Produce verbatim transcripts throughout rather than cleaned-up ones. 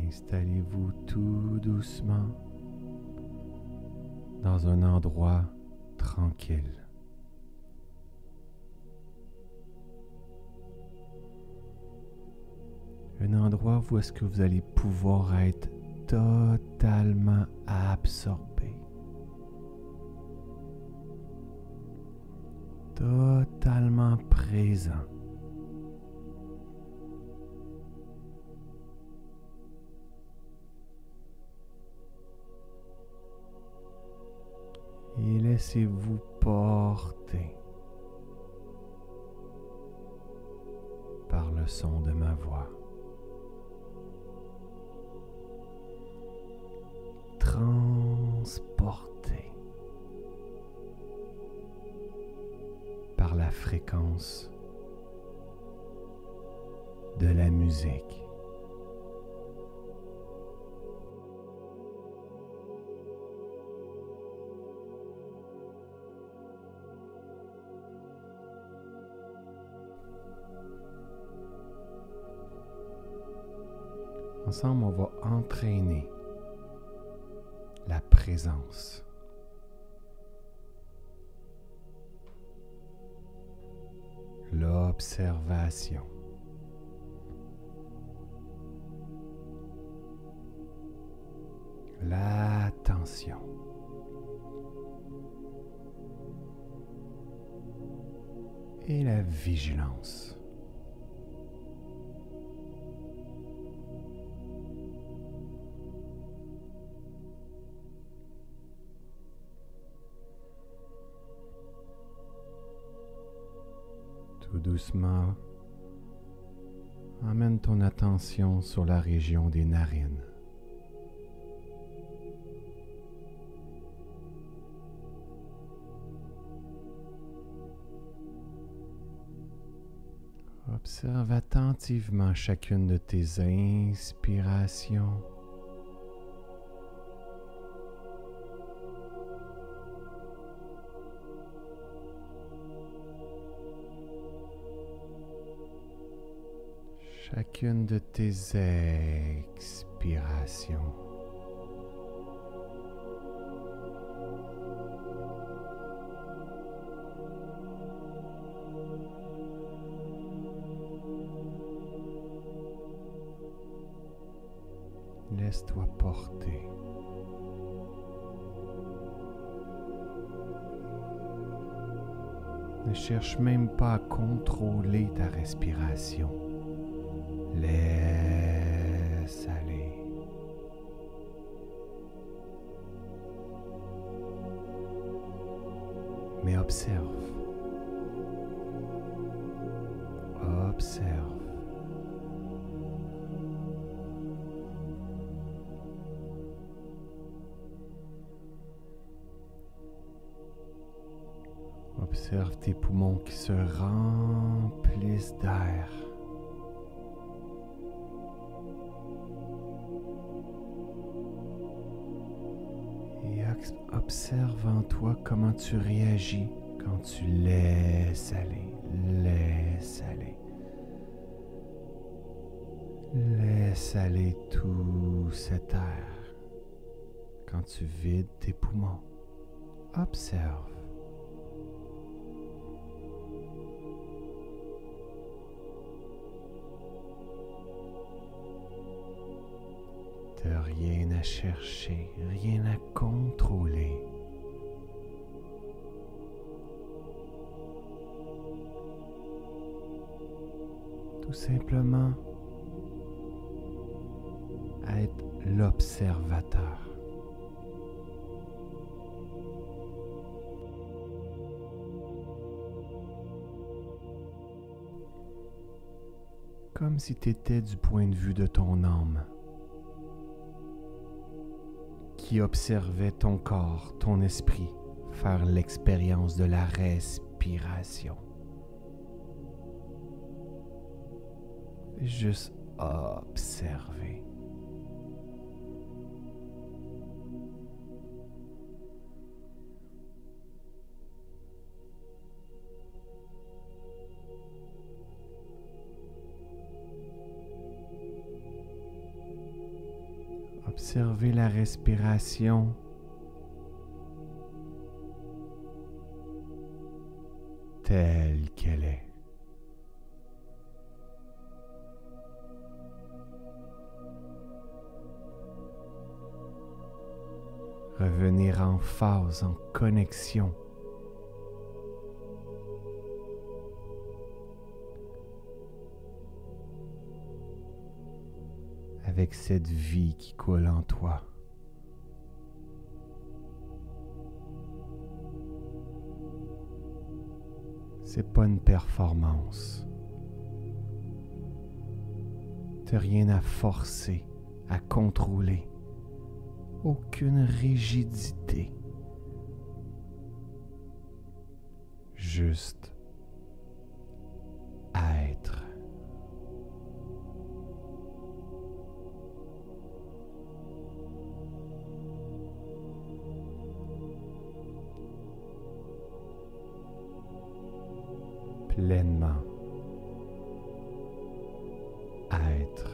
Installez-vous tout doucement dans un endroit tranquille. Un endroit où est-ce que vous allez pouvoir être totalement absorbé, totalement présent. Et laissez-vous porter par le son de ma voix. Transporté par la fréquence de la musique. Ensemble, on va entraîner la présence. L'observation. L'attention. Et la vigilance. Tout doucement, emmène ton attention sur la région des narines. Observe attentivement chacune de tes inspirations chacune de tes expirations. Laisse-toi porter. Ne cherche même pas à contrôler ta respiration. Laisse aller. Mais observe. Observe. Observe tes poumons qui se remplissent d'air. Et observe en toi comment tu réagis quand tu laisses aller, laisse aller. Laisse aller tout cet air quand tu vides tes poumons. Observe. De rien à chercher, rien à contrôler. Tout simplement être l'observateur. Comme si tu étais du point de vue de ton âme, qui observait ton corps, ton esprit, faire l'expérience de la respiration. Juste observer. Observez la respiration. Telle qu'elle est. Revenir en phase, en connexion avec cette vie qui coule en toi. C'est pas une performance. T'as rien à forcer, à contrôler. Aucune rigidité. Juste être. Pleinement être.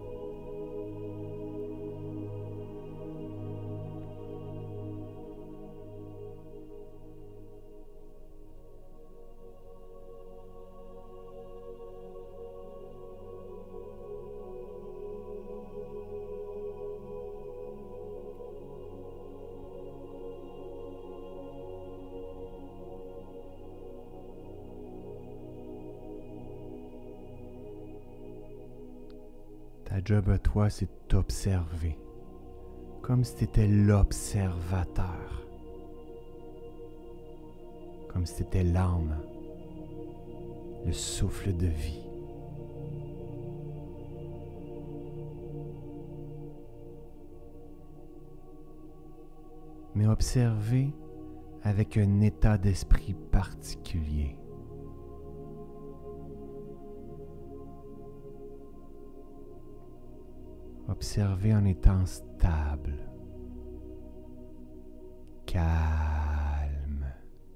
Ta job à toi, c'est d'observer, comme si tu étais l'observateur, comme si tu étais l'âme, le souffle de vie. Mais observer avec un état d'esprit particulier. Observer en étant stable, calme,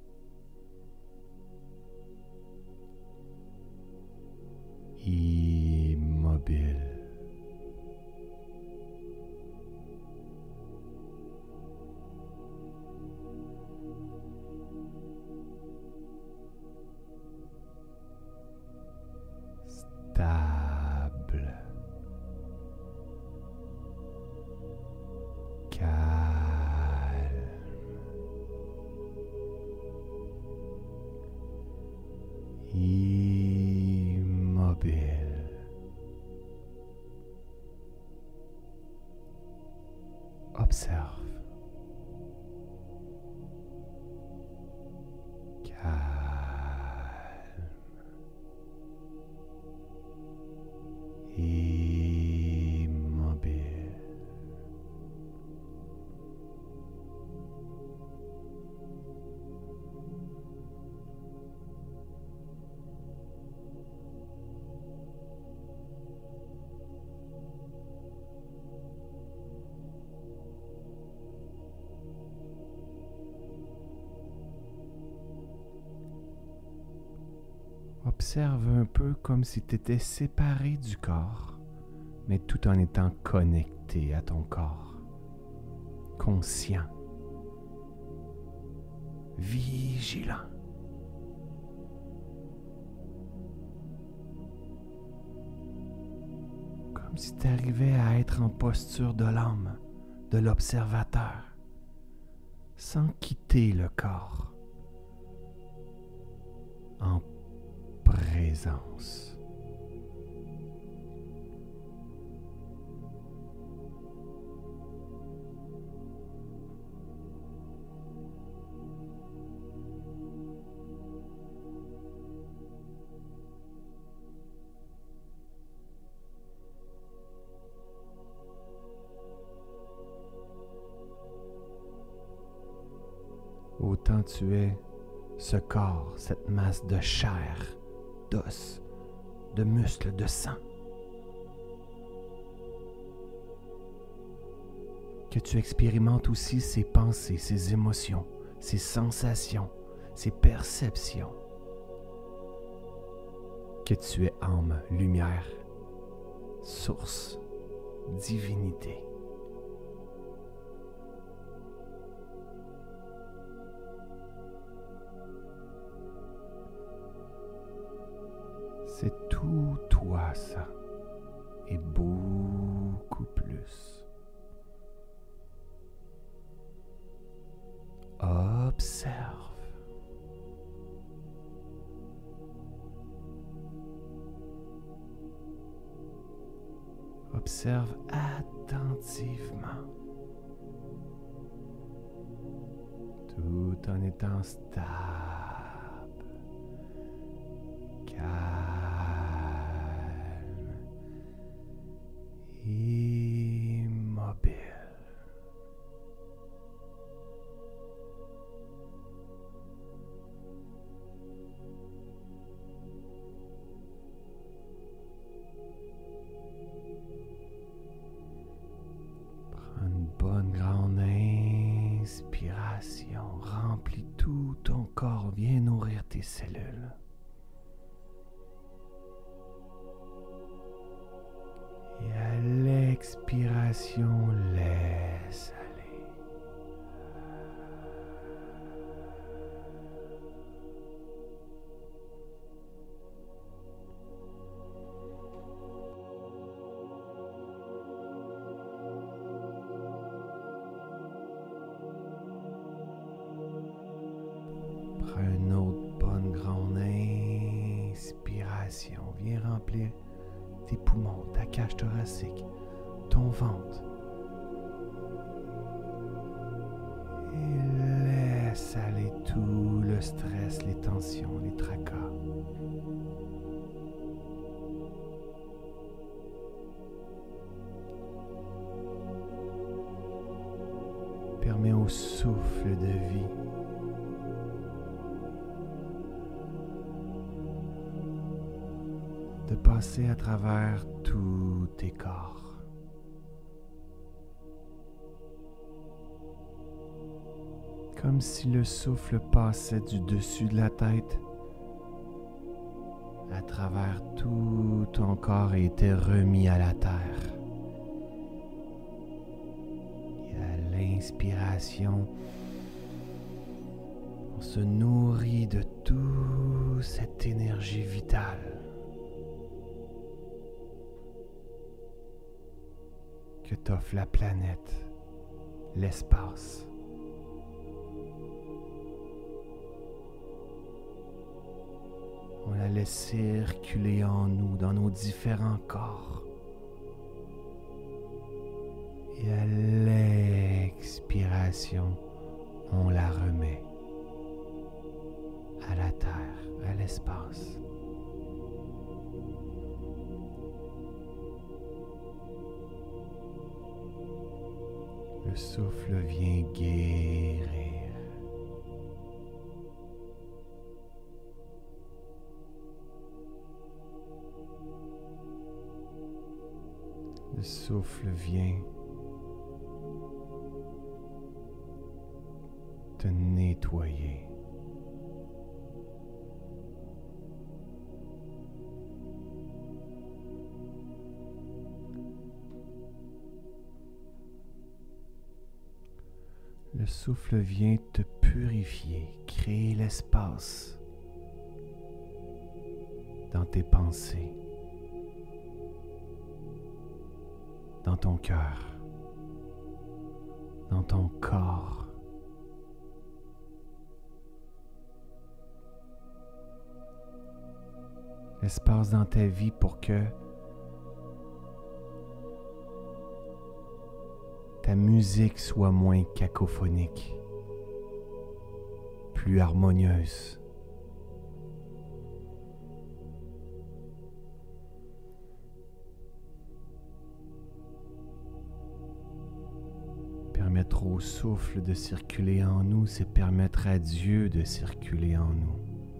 immobile. Stable. Calme, immobile, observe, calme, immobile. Observe un peu comme si tu étais séparé du corps, mais tout en étant connecté à ton corps, conscient, vigilant. Comme si tu arrivais à être en posture de l'âme, de l'observateur, sans quitter le corps, en présence. Autant tu es ce corps, cette masse de chair, d'os, de muscles, de sang, que tu expérimentes aussi ces pensées, ces émotions, ces sensations, ces perceptions, que tu es âme, lumière, source, divinité, tout toi ça, et beaucoup plus. Observe. Observe attentivement, tout en étant stable, calme, immobile. Bonne grande inspiration, remplis tout ton corps, viens nourrir tes cellules. Et à l'expiration, laisse aller. Prends une autre bonne grande inspiration. Viens remplir tes poumons, ta cage thoracique, ton ventre. Et laisse aller tout le stress, les tensions, les tracas. Permets au souffle de vie de passer à travers tous tes corps. Comme si le souffle passait du dessus de la tête à travers tout ton corps et était remis à la terre. Et à l'inspiration, on se nourrit de toute cette énergie vitale que t'offre la planète, l'espace. On la laisse circuler en nous, dans nos différents corps. Et à l'expiration, on la remet à la terre, à l'espace. Le souffle vient guérir. Le souffle vient te nettoyer. Le souffle vient te purifier, créer l'espace dans tes pensées, dans ton cœur, dans ton corps. L'espace dans ta vie pour que ta musique soit moins cacophonique, plus harmonieuse. Permettre au souffle de circuler en nous, c'est permettre à Dieu de circuler en nous.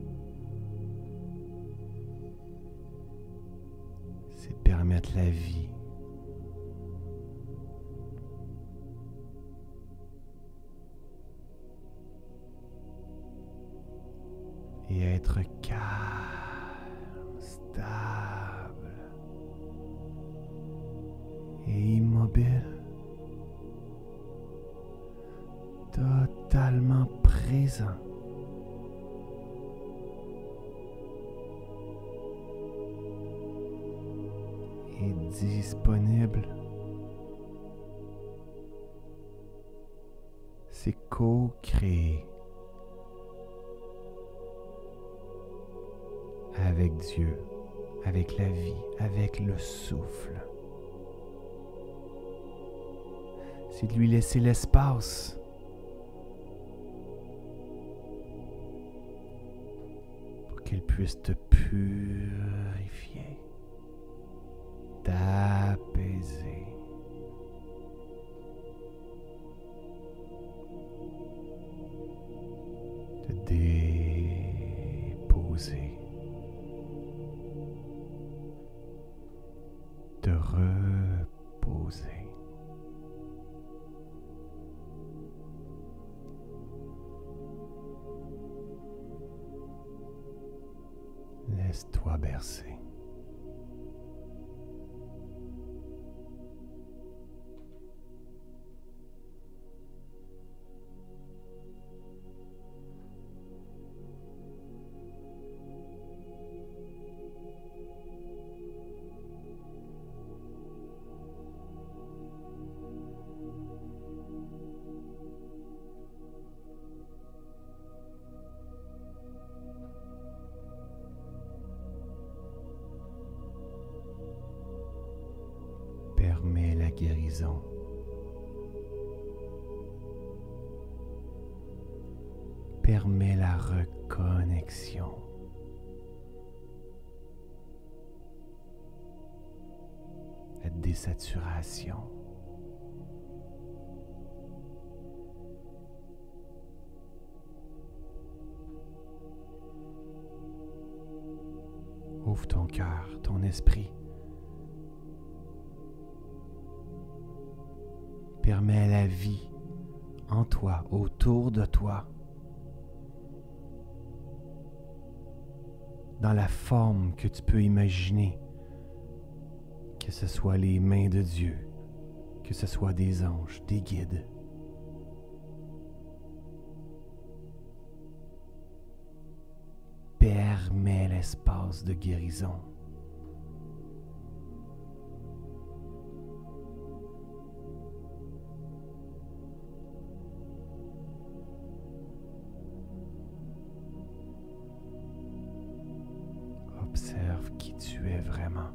C'est permettre la vie. Et être calme, stable et immobile, totalement présent. disponible. C'est co-créer avec Dieu, avec la vie, avec le souffle. C'est de lui laisser l'espace pour qu'elle puisse te purifier, t'apaiser. Te déposer. Te reposer. Laisse-toi bercer. Permets la guérison. Permets la reconnexion. La désaturation. Ouvre ton cœur, ton esprit. Permets la vie en toi, autour de toi, dans la forme que tu peux imaginer, que ce soit les mains de Dieu, que ce soit des anges, des guides. Permets l'espace de guérison. Observe qui tu es vraiment.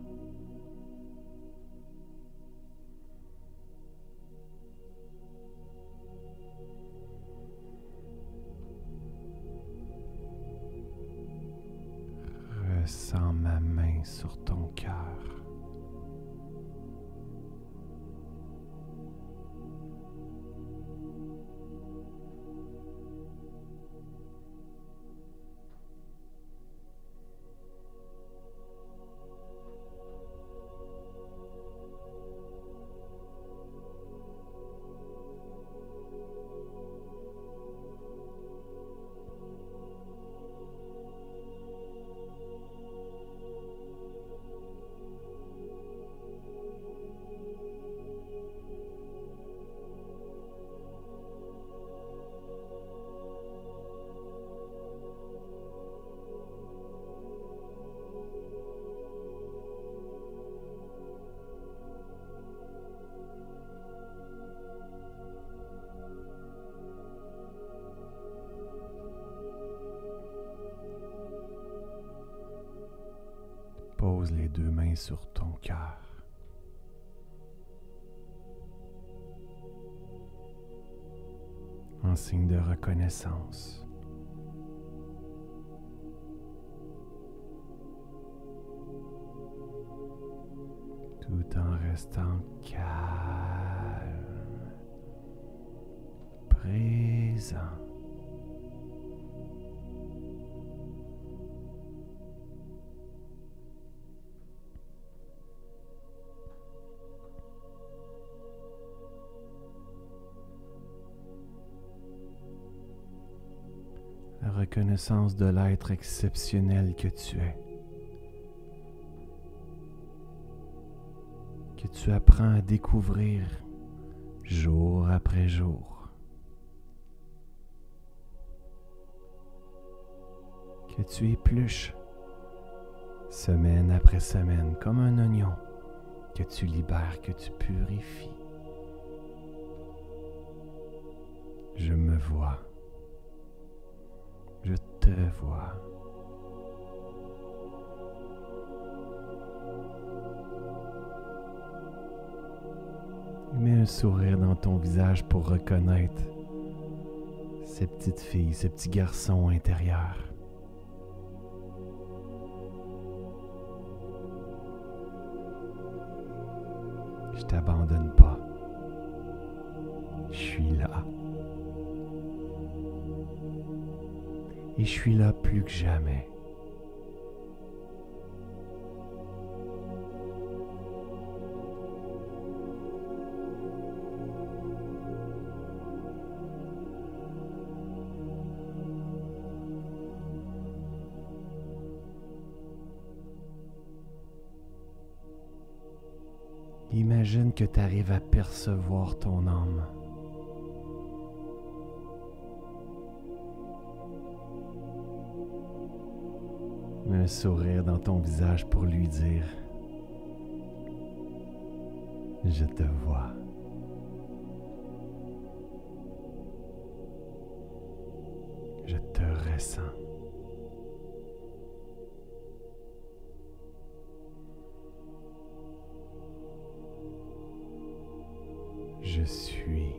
Ressens ma main sur ton cœur. Pose les deux mains sur ton cœur. En signe de reconnaissance. Tout en restant calme, présent. La reconnaissance de l'être exceptionnel que tu es, que tu apprends à découvrir jour après jour, que tu épluches semaine après semaine comme un oignon que tu libères, que tu purifies. Je me vois. Je te vois. Mets un sourire dans ton visage pour reconnaître ces petites filles, ces petits garçons intérieurs. Je t'abandonne pas. Je suis là. Et je suis là plus que jamais. Imagine que tu arrives à percevoir ton âme. Mets un sourire dans ton visage pour lui dire « Je te vois ». Je te ressens. Je suis.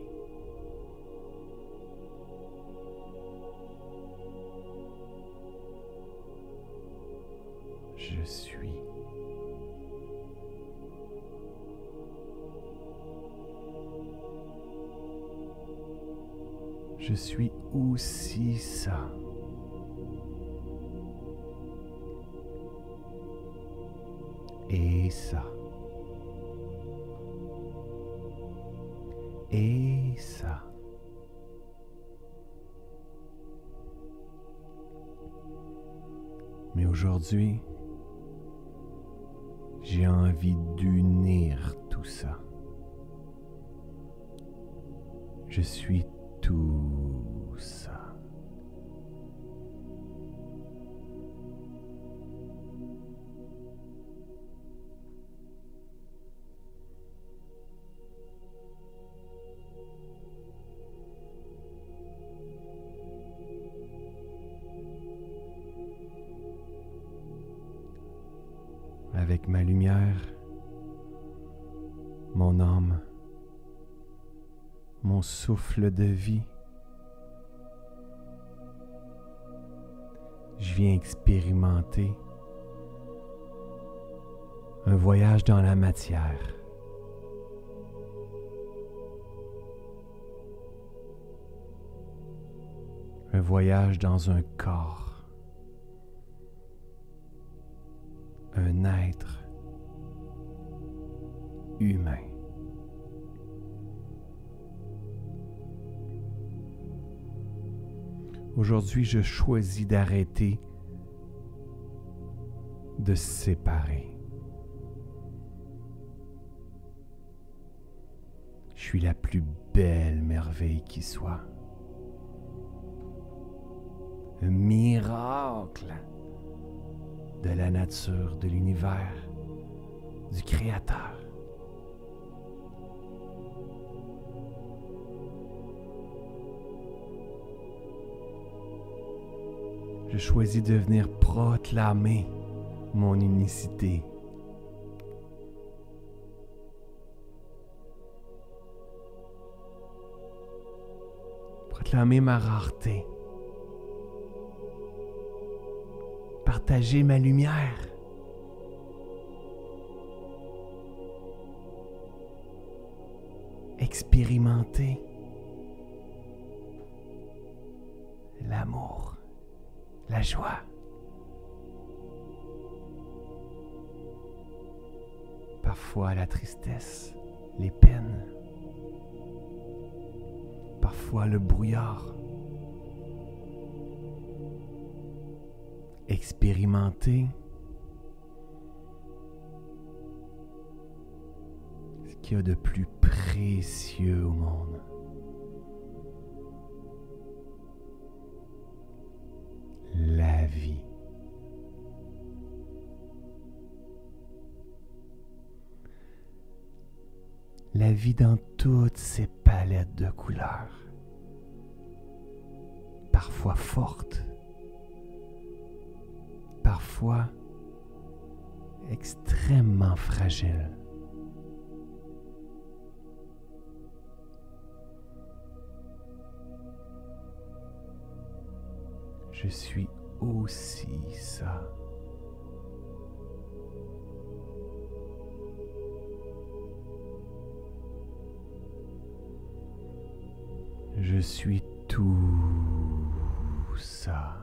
Je suis. Je suis aussi ça. Et ça. Et ça. Mais aujourd'hui, j'ai envie d'unir tout ça. Je suis tout ça. Avec ma lumière, mon âme, mon souffle de vie, je viens expérimenter un voyage dans la matière. Un voyage dans un corps. Un être humain. Aujourd'hui, je choisis d'arrêter de se séparer. Je suis la plus belle merveille qui soit. Un miracle de la nature, de l'univers, du Créateur. Je choisis de venir proclamer mon unicité. Proclamer ma rareté. Partager ma lumière. Expérimenter l'amour, la joie. Parfois la tristesse, les peines. Parfois le brouillard. Expérimenter ce qu'il y a de plus précieux au monde. La vie. la vie dans toutes ses palettes de couleurs, parfois fortes, parfois extrêmement fragiles. Je suis aussi ça. Je suis tout ça.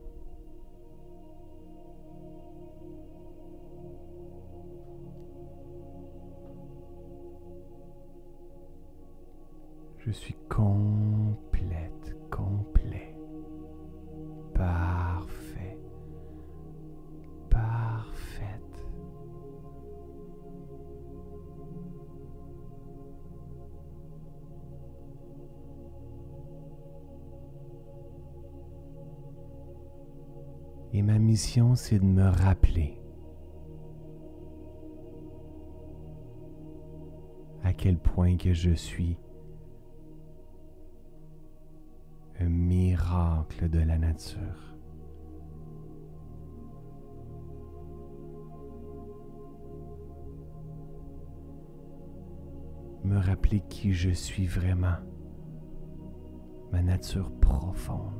Je suis complète, complet, parfait, parfaite. Et ma mission, c'est de me rappeler à quel point que je suis un miracle de la nature. Me rappeler qui je suis vraiment, ma nature profonde.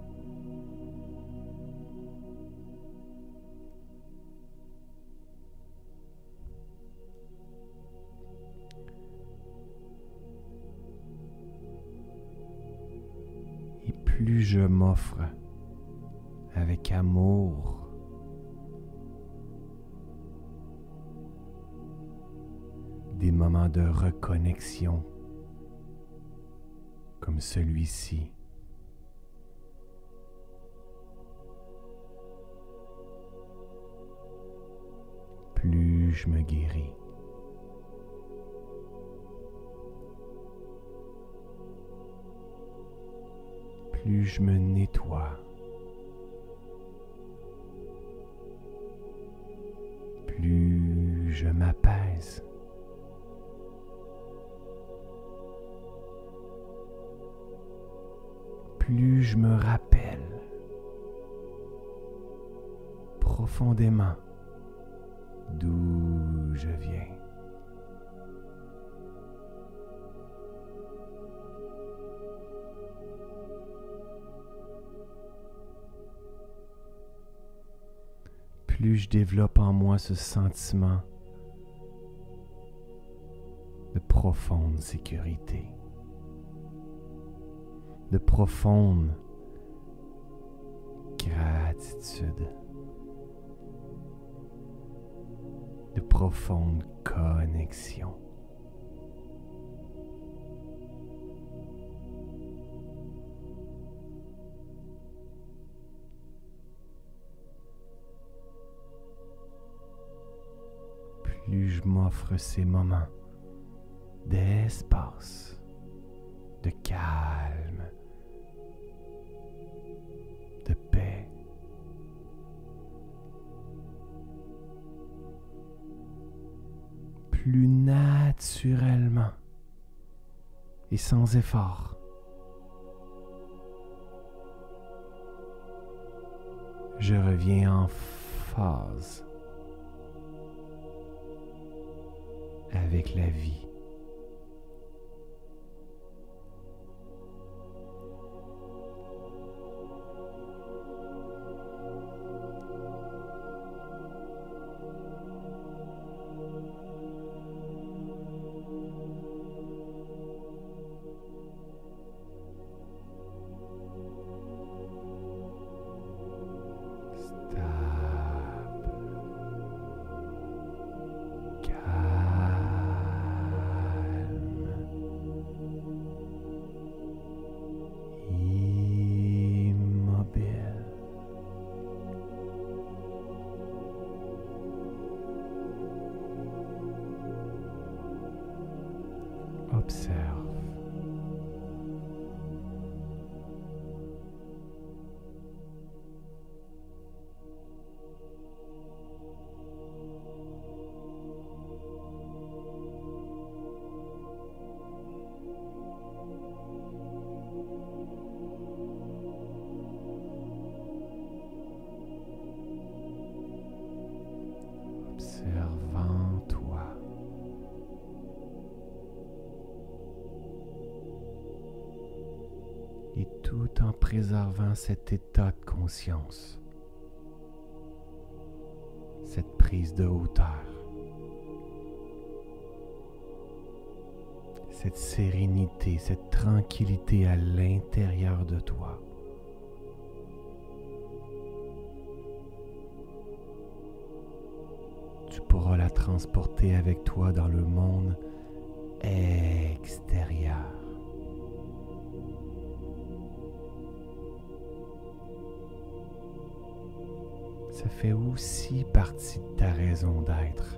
Et plus je m'offre avec amour, des moments de reconnexion comme celui-ci, plus je me guéris. Plus je me nettoie, plus je m'apaise. Plus je me rappelle profondément d'où je viens. Plus je développe en moi ce sentiment de profonde sécurité, de profonde gratitude, de profonde connexion. Plus je m'offre ces moments d'espace, de calme, de paix, plus naturellement et sans effort, je reviens en phase avec la vie. Observe. et tout en préservant cet état de conscience, cette prise de hauteur, cette sérénité, cette tranquillité à l'intérieur de toi. Tu pourras la transporter avec toi dans le monde extérieur. Ça fait aussi partie de ta raison d'être.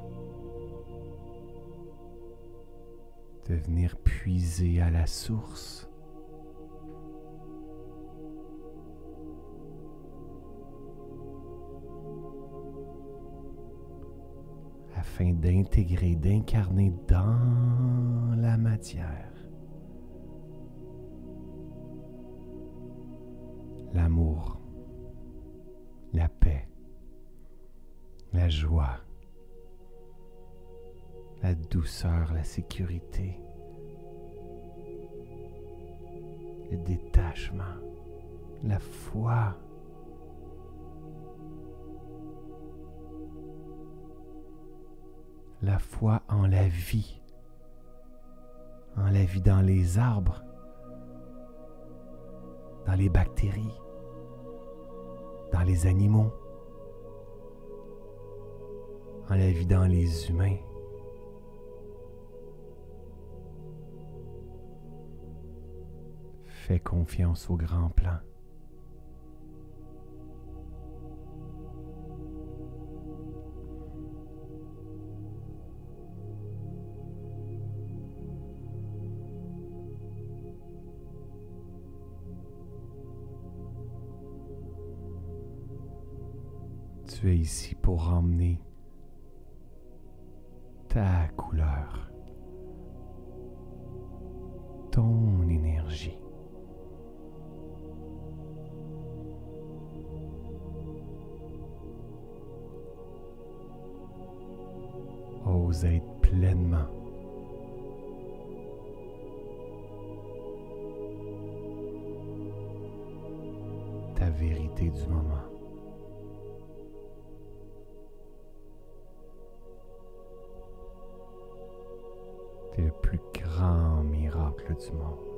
De venir puiser à la source. Afin d'intégrer, d'incarner dans la matière l'amour, la paix, la joie, la douceur, la sécurité, le détachement, la foi. La foi en la vie, en la vie dans les arbres, dans les bactéries, dans les animaux, en la vie dans les humains. Fais confiance au grand plan. Tu es ici pour emmener ta couleur, ton énergie. Ose être pleinement ta vérité du moment. C'est le plus grand miracle du monde.